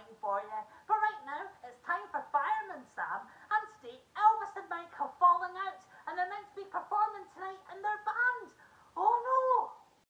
waiting for you. But right now, it's time for Fireman Sam and State